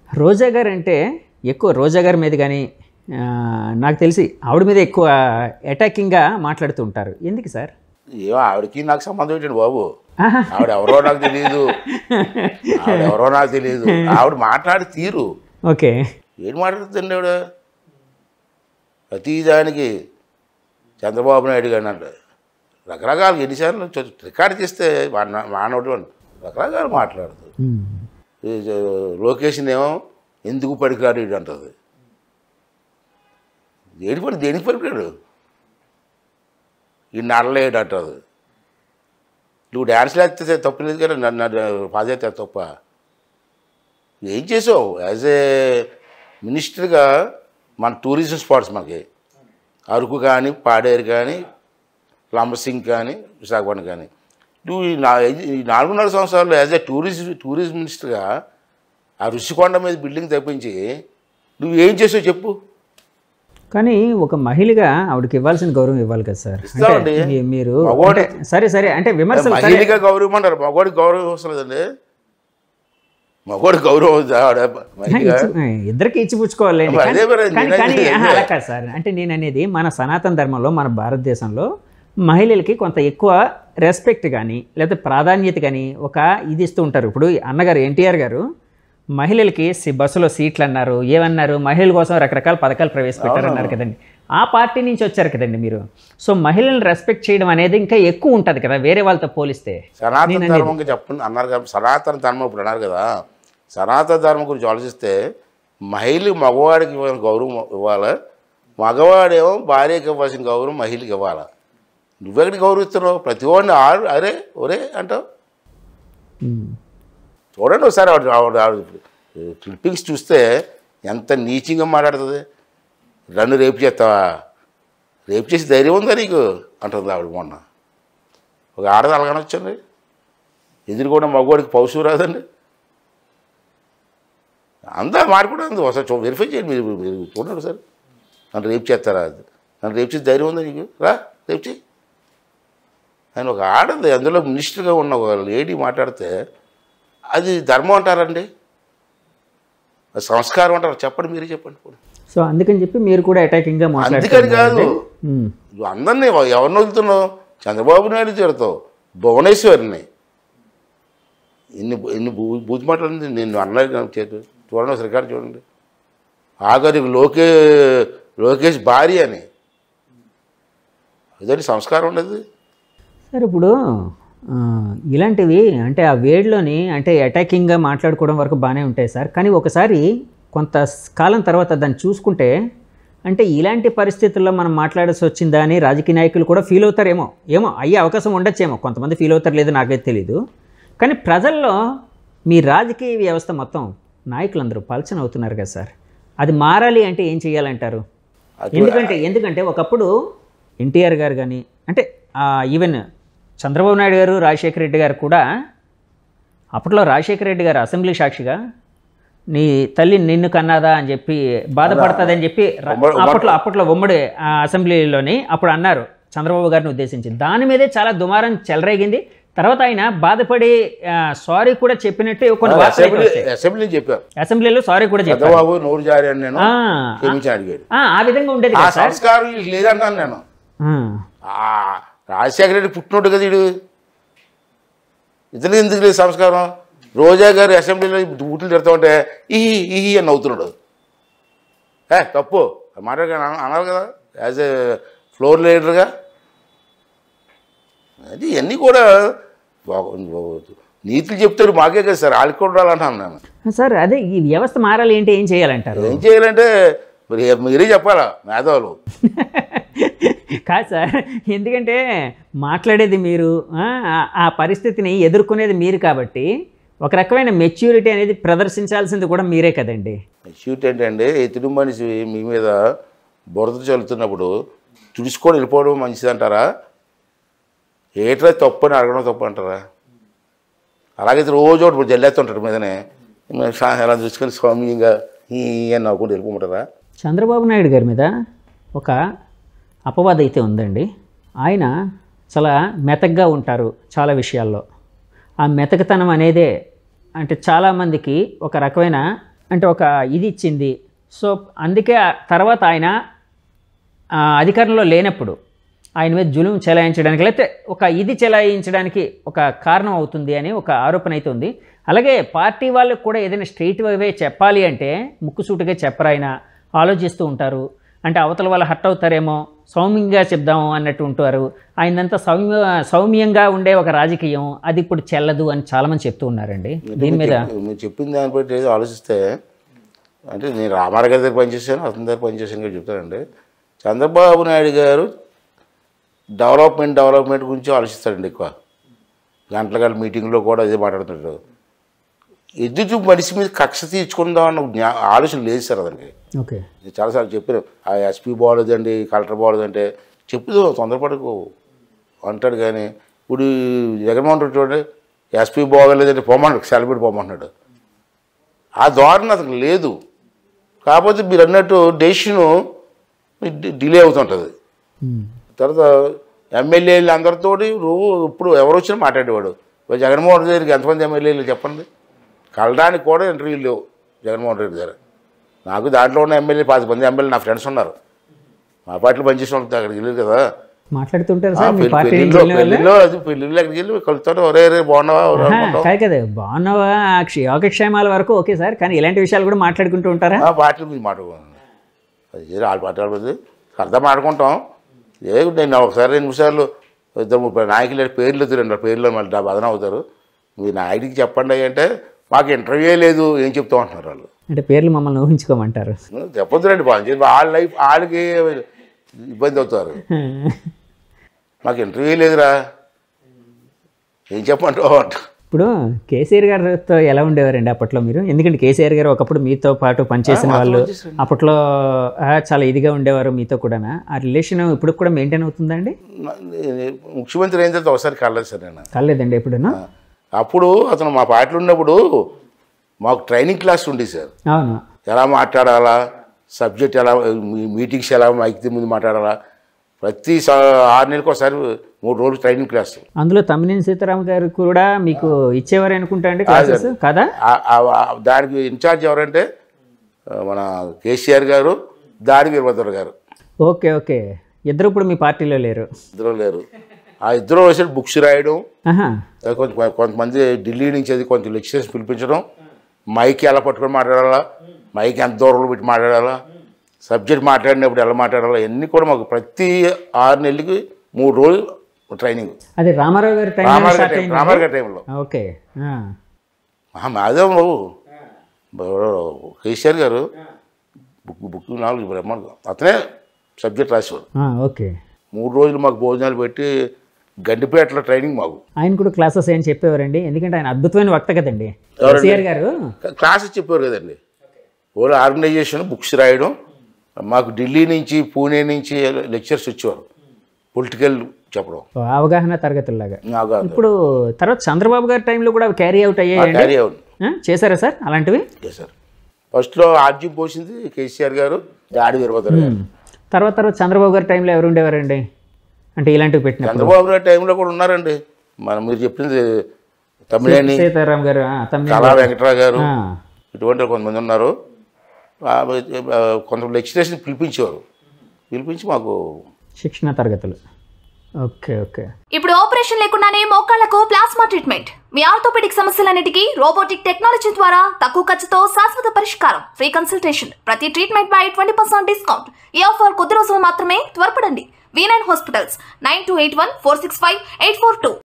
రోజా గారు అంటే ఎక్కువ రోజా గారి మీద కానీ నాకు తెలిసి ఆవిడ మీద ఎక్కువ అటాకింగ్గా మాట్లాడుతూ ఉంటారు. ఎందుకు సార్? ఏమో ఆవిడకి నాకు సంబంధం ఏంటండి బాబు. ఆవిడెవరో నాకు తెలియదు, ఆవిడ మాట్లాడి తీరు. ఓకే, ఏం మాట్లాడుతుందండి ఆవిడ? ప్రతిదానికి చంద్రబాబు నాయుడు గారిని అంటే రకరకాలు ఎన్నిసార్లు రికార్డు చేస్తే మానవుడు రకరకాలు మాట్లాడుతుంది. లొకేషన్ ఏమో ఎందుకు పడికాడు అంటుంది. దేనికి పడికాడు? ఈ నడలేడు అంటుంది. నువ్వు డ్యాన్స్లు వేస్తే తప్పు లేదు కదా, నన్ను పాదయాత్ర తప్ప. ఏం చేసావు యాజ్ ఏ మినిస్టర్గా? మన టూరిజం స్పాట్స్ మనకి అరకు కానీ, పాడేరు కానీ, లంబసింగ్ కానీ, విశాఖపట్నం కానీ, నువ్వు ఈ 4.5 సంవత్సరాలు యాజ్ ఏ టూరిజం మినిస్టర్గా ఆ ఋషికొండ మీద బిల్డింగ్ తప్పించి నువ్వు ఏం చేసావు చెప్పు. కానీ ఒక మహిళగా ఆవిడకి ఇవ్వాల్సిన గౌరవం ఇవ్వాలి కదా సార్. మీరు సరే సరే అంటే విమర్శలు మహిళగా గౌరవం అంటారు, మగవాడికి గౌరవం వస్తుందండి. మగవాడికి గౌరవం ఇద్దరికి ఇచ్చిపుచ్చుకోవాలి. కానీ అలా కాదు సార్. అంటే నేను అనేది మన సనాతన ధర్మంలో, మన భారతదేశంలో మహిళలకి కొంత ఎక్కువ రెస్పెక్ట్ కానీ లేదా ప్రాధాన్యత కానీ ఒక ఇది ఇస్తూ ఉంటారు. ఇప్పుడు అన్నగారు ఎన్టీఆర్ గారు మహిళలకి బస్సులో సీట్లు అన్నారు, ఏమన్నారు, మహిళల కోసం రకరకాల పథకాలు ప్రవేశపెట్టారన్నారు కదండి. ఆ పార్టీ నుంచి వచ్చారు కదండి మీరు. సో మహిళలను రెస్పెక్ట్ చేయడం అనేది ఇంకా ఎక్కువ ఉంటుంది కదా వేరే వాళ్ళతో పోలిస్తే. సనాతన ధర్మం చెప్పండి అన్నారు కదా, సనాతన ధర్మం ఇప్పుడు అన్నారు కదా. సనాతన ధర్మం గురించి ఆలోచిస్తే మహిళ మగవాడికి ఇవ్వాల్సిన గౌరవం ఇవ్వాలి, మగవాడేమో భార్యకి ఇవ్వాల్సిన గౌరవం మహిళకి ఇవ్వాలి. నువ్వెక్కడికి గౌరవిస్తున్నావు? ప్రతి వాడిని అరే ఒరే అంటావు. చూడండి ఒకసారి క్లిప్పింగ్స్ చూస్తే ఎంత నీచంగా మాట్లాడుతుంది. నన్ను రేపు చేస్తావా? రేపు చేసి ధైర్యం ఉందా నీకు అంటుంది ఆవిడ. మొన్న ఒక ఆడది అలాగనొచ్చండి, ఎదురు కూడా మగవాడికి పౌసు రాదండి. అంతా మారిపోయింది. ఒకసారి వెరిఫై చేయండి మీరు చూడండి సార్. నన్ను రేపు చేస్తారా? నన్ను రేపు చేసి ధైర్యం ఉందా నీకు? రా రేపు చేయి. ఆయన ఒక ఆడది అందులో మినిస్టర్గా ఉన్న ఒక లేడీ మాట్లాడితే అది ధర్మం అంటారండి, అది సంస్కారం అంటారు? చెప్పండి, మీరే చెప్పండి. సో అందుకని చెప్పి మీరు కూడా అటాకింగ్గా మాట్లాడారు. అందుకని కాదు, నువ్వు అందరినీ ఎవరిని వదులుతున్నావు? చంద్రబాబు నాయుడు తిడతావు, భువనేశ్వరిని ఇన్ని బూత్ మాట్లాడింది నేను అన్నది చూడండి, రికార్డు చూడండి. ఆఖరికి లోకేష్ భార్య అని. ఇదండి సంస్కారం ఉండదు సార్. ఇప్పుడు ఇలాంటివి అంటే ఆ వేడిలోని అంటే అటాకింగ్గా మాట్లాడుకోవడం వరకు బాగానే ఉంటాయి సార్. కానీ ఒకసారి కొంత కాలం తర్వాత దాన్ని చూసుకుంటే అంటే ఇలాంటి పరిస్థితుల్లో మనం మాట్లాడాల్సి వచ్చిందా అని రాజకీయ నాయకులు కూడా ఫీల్ అవుతారేమో. అయ్యే అవకాశం ఉండొచ్చేమో. కొంతమంది ఫీల్ అవుతారు, లేదు నాకైతే తెలీదు. కానీ ప్రజల్లో మీ రాజకీయ వ్యవస్థ మొత్తం నాయకులందరూ పలచన అవుతున్నారు కదా సార్. అది మారాలి అంటే ఏం చేయాలంటారు? ఎందుకంటే ఒకప్పుడు ఎన్టీఆర్ గారు కానీ అంటే ఈవెన్ చంద్రబాబు నాయుడు గారు, రాజశేఖర రెడ్డి గారు కూడా అప్పట్లో రాజశేఖర రెడ్డి గారు అసెంబ్లీ సాక్షిగా నీ తల్లి నిన్ను కన్నాదా అని చెప్పి బాధపడుతుందని చెప్పి అప్పట్లో ఉమ్మడి అసెంబ్లీలోని అప్పుడు అన్నారు చంద్రబాబు గారిని ఉద్దేశించి. దాని మీదే చాలా దుమారం చెలరేగింది. తర్వాత ఆయన బాధపడి సారీ కూడా చెప్పినట్టు కొన్ని అసెంబ్లీలో సారీ కూడా చెప్పారు. ఆ విధంగా ఉండేది. రాజశేఖర రెడ్డి పుట్టినోడు కదా వీడు, ఇతను ఎందుకు లేదు సంస్కారం? రోజా గారు అసెంబ్లీలో బూట్లు తిడతా ఉంటే ఈ అని నవ్వుతున్నాడు. తప్పు అన్నారు కదా యాజ్ ఏ ఫ్లోర్ లీడర్గా. అది ఇవన్నీ కూడా నీతులు చెప్తారు మాకే కదా సార్, వాళ్ళకి కూడా రాలంటాను నేను సార్. అదే ఈ వ్యవస్థ మారాలి అంటే ఏం చేయాలంటారు? ఏం చేయాలంటే మీరే చెప్పాలా మేధావులు. కాదు సార్, ఎందుకంటే మాట్లాడేది మీరు, ఆ పరిస్థితిని ఎదుర్కొనేది మీరు కాబట్టి ఒక రకమైన మెచ్యూరిటీ అనేది ప్రదర్శించాల్సింది కూడా మీరే కదండి. మెచ్యూరిటీ ఏంటంటే ఎదుటి మనిషి మీ మీద బురద చల్లుతున్నప్పుడు తుడుచుకొని వెళ్ళిపోవడం మంచిది అంటారా? ఏట్లా తప్పు అని అడగడం తప్పు అంటారా? అలాగైతే రోజు ఒకటి జల్లేస్తుంటాడు మీదనే ఎలా చూసుకొని స్వామ్యంగా ఈ అని నవ్వుకుంటూ వెళ్ళిపోమంటారా? చంద్రబాబు నాయుడు గారి మీద ఒక అపవాదం అయితే ఉందండి. ఆయన చాలా మెతగ్గా ఉంటారు చాలా విషయాల్లో. ఆ మెతకతనం అనేదే అంటే చాలామందికి ఒక రకమైన అంటే ఒక ఇది ఇచ్చింది. సో అందుకే తర్వాత ఆయన అధికారంలో లేనప్పుడు ఆయన మీద జులుం చెలాయించడానికి లేకపోతే ఒక ఇది చెలాయించడానికి ఒక కారణం అవుతుంది అని ఒక ఆరోపణ అయితే ఉంది. అలాగే పార్టీ వాళ్ళకు కూడా ఏదైనా స్ట్రైట్ వే చెప్పాలి అంటే ముక్కుసూటిగా చెప్పరు, ఆయన ఆలోచిస్తూ ఉంటారు. అంటే అవతల వాళ్ళు హర్ట్ అవుతారేమో, సౌమ్యంగా చెప్దాము అన్నట్టు ఉంటారు. ఆయనంతా సౌమ్యంగా ఉండే ఒక రాజకీయం అది ఇప్పుడు చెల్లదు అని చాలామంది చెప్తూ ఉన్నారండి. దీని మీద మీరు చెప్పిన దాన్ని బట్టి ఆలోచిస్తే, అంటే నేను రామారావు గారి దగ్గర పనిచేశాను, అతని దగ్గర పనిచేశాను కూడా చెప్తానండి. చంద్రబాబు నాయుడు గారు డెవలప్మెంట్ గురించి ఆలోచిస్తాడండి ఎక్కువ. గంటల మీటింగ్లో కూడా అదే మాట్లాడుతుంటాడు. ఎదుటి మనిషి మీద కక్ష తీర్చుకుందాం అన్న ఆలోచన లేదు సార్ అతనికి. ఓకే, నేను చాలాసార్లు చెప్పాను, ఆ ఎస్పీ బాగోలేదండి, కలెక్టర్ బాగోలేదంటే చెప్పుదు తొందరపడకు అంటాడు. కానీ ఇప్పుడు జగన్మోహన్ రెడ్డి చూడండి, ఎస్పీ బాగోలేదంటే పోమన్నాడు, సెలబ్రిటీ పోమంటున్నాడు. ఆ ధోరణి అతనికి లేదు. కాకపోతే మీరు అన్నట్టు డెసిషను డిలే అవుతుంటుంది. తర్వాత ఎమ్మెల్యేలు అందరితో ఇప్పుడు ఎవరు వచ్చినా మాట్లాడేవాడు. జగన్మోహన్ రెడ్డి దగ్గరికి ఎంతమంది ఎమ్మెల్యేలు చెప్పండి. కలడానికి కూడా ఇంటర్వ్యూలు లేవు జగన్మోహన్ రెడ్డి దగ్గర. నాకు దాంట్లో ఉన్న ఎమ్మెల్యే 10 మంది ఎమ్మెల్యే నా ఫ్రెండ్స్ ఉన్నారు. మా పార్టీలో పనిచేసిన వాళ్ళు అక్కడికి వెళ్ళారు కదా, మాట్లాడుతుంటారు. పెళ్ళిళ్ళు అక్కడికి వెళ్ళి కలుపుతారు, ఒరే బాగున్నావా కదా, బాగున్నావా యోగక్షేమాల వరకు ఓకే సార్, కానీ ఇలాంటి విషయాలు కూడా మాట్లాడుకుంటూ ఉంటారా? పార్టీల గురించి మాట్లాడుకున్నాను, అది వాళ్ళ పార్టీ వాళ్ళ సరదా మాట్లాడుకుంటాం. నేను ఒకసారి 2 నిమిషాలు 2-3 నాయకులు పేర్లు ఎత్తురండి, పేర్లు మళ్ళీ బదన అవుతారు. మీ నాయకుడికి చెప్పండి అంటే మాకు ఇంటర్వ్యూ లేదు, ఏం చెప్తాం అంటున్నారు వాళ్ళు. అంటే పేర్లు మమ్మల్ని ఊహించుకోమంటారు. చెప్పొద్దురండి, వాళ్ళ లైఫ్ వాళ్ళకి ఇబ్బంది అవుతారు. మాకు ఇంటర్వ్యూ లేదురా, ఏం చెప్పమంటావు అంట. ఇప్పుడు కేసీఆర్ గారితో ఎలా ఉండేవారండి అప్పట్లో మీరు? ఎందుకంటే కేసీఆర్ గారు ఒకప్పుడు మీతో పాటు పనిచేసిన వాళ్ళు, అప్పట్లో చాలా ఇదిగా ఉండేవారు మీతో కూడా. ఆ రిలేషన్ ఇప్పుడు కూడా మెయింటైన్ అవుతుందండి? ముఖ్యమంత్రి అయిన తర్వాత ఒకసారి కలలేదు సార్ నేను. కలలేదండి ఎప్పుడైనా? అప్పుడు అతను మా పార్టీలో ఉన్నప్పుడు మాకు ట్రైనింగ్ క్లాస్ ఉండేది సార్. అవును, ఎలా మాట్లాడాలా, సబ్జెక్ట్ ఎలా, మీటింగ్స్ ఎలా మైక్ ముందు మాట్లాడాలా, ప్రతి 6 నెలలకు ఒకసారి 3 రోజులు ట్రైనింగ్ క్లాస్. అందులో తమ్మినేని సీతారాం గారు కూడా మీకు ఇచ్చేవారు అనుకుంటా అండి క్లాసెస్ కదా? దానికి ఇన్ఛార్జ్ ఎవరంటే మన కేసీఆర్ గారు, దాడి వీరభద్ర గారు. ఓకే ఓకే, ఇద్దరు ఇప్పుడు మీ పార్టీలో లేరు? ఇద్దరు లేరు. ఆ ఇద్దరు వచ్చి బుక్స్ రాయడం, కొంతమంది ఢిల్లీ నుంచి అది కొంచెం లెక్చరర్స్ పిలిపించడం, మైక్ ఎలా పట్టుకొని మాట్లాడాలా, మైక్ ఎంత దూరంలో పెట్టి మాట్లాడాలా, సబ్జెక్ట్ మాట్లాడినప్పుడు ఎలా మాట్లాడాలా, ఇవన్నీ కూడా మాకు ప్రతి 6 నెలలకి 3 రోజులు ట్రైనింగ్. అది రామారావు గారి టైంలో. ఓకే, మాధవ్ కేసీఆర్ గారు బుక్ 4 బ్రహ్మాండం అతనే సబ్జెక్ట్ రాసేవాడు. ఓకే, 3 రోజులు మాకు భోజనాలు పెట్టి గండిపేటలో ట్రైనింగ్ మాకు. ఆయన కూడా క్లాసెస్ ఏం చెప్పేవారండి? ఎందుకంటే ఆయన అద్భుతమైన వక్త కదండి కేసీఆర్ గారు. క్లాసెస్ చెప్పేవారు కదండి, ఓన్లీ ఆర్గనైజేషన్, బుక్స్ రాయడం. మాకు ఢిల్లీ నుంచి, పూణే నుంచి లెక్చర్స్ వచ్చేవారు, పొలిటికల్ చెప్పడం, అవగాహన తరగతుల్లాగా. ఇప్పుడు తర్వాత చంద్రబాబు గారి టైంలో కూడా క్యారీ అవుట్ అయ్యాయి, చేశారా సార్ అలాంటివి? చేశారు. ఫస్ట్లో ఆర్జీ పోసింది కేసీఆర్ గారు, దాడి వీరభద్ర గారు. తర్వాత చంద్రబాబు గారి టైంలో ఎవరు ఉండేవారండి అంటే ఇలాంటివి పెట్టిన? చంద్రబాబు గారి టైంలో కూడా ఉన్నారండి. మీరు చెప్పింది తమ్మినేని సీతారాం గారు, కళా వెంకటరావు గారు, ఇటువంటి కొంతమంది ఉన్నారు. కొంత లెక్చరర్స్ని పిలిపించి మాకు శిక్షణ తరగతులు. Okay okay. ఇప్పుడు ఆపరేషన్ లేకుండానే మోకాళ్లకు ప్లాస్మా ట్రీట్మెంట్. మీ ఆర్థోపెడిక్ సమస్యలన్నిటికీ రోబోటిక్ టెక్నాలజీ ద్వారా తక్కువ ఖర్చుతో శాశ్వత పరిష్కారం. Free consultation. ప్రతి ట్రీట్మెంట్ పై 20% డిస్కౌంట్. ఈ ఆఫర్ కొద్ది రోజులు మాత్రమే. త్వరపడండి. V9 hospitals 9281465842.